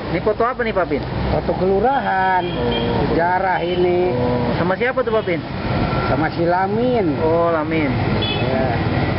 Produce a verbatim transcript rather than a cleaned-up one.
Ini foto apa nih Pak Pin? Foto kelurahan, sejarah ini. Oh, sama siapa tuh Pak Pin? Sama si Lamin. Oh, Lamin. Ya.